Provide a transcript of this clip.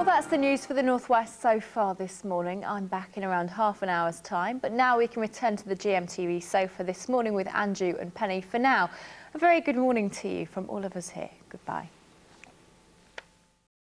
That's the news for the Northwest so far this morning. I'm back in around half an hour's time, but now we can return to the GMTV sofa this morning with Andrew and Penny. For now, a very good morning to you from all of us here. Goodbye.